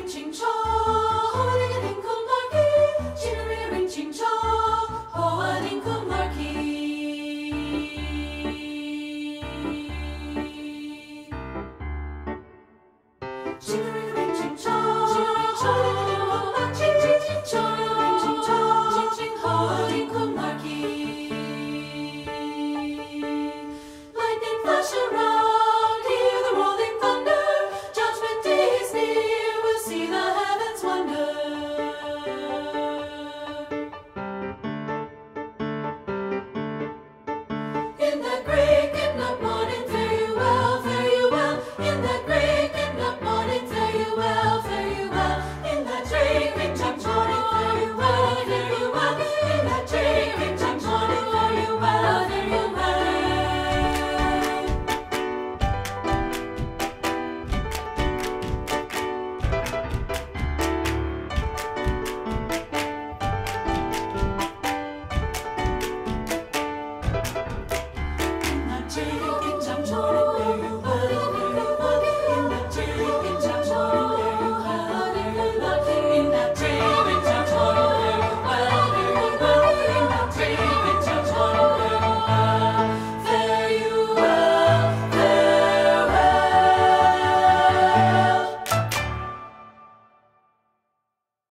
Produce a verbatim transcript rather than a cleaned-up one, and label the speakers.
Speaker 1: ching chaw, ho a ding a ding cum larky, ching a ring a ring ching chaw, ho a ding cum larky. Ching a ring a ring ching chaw.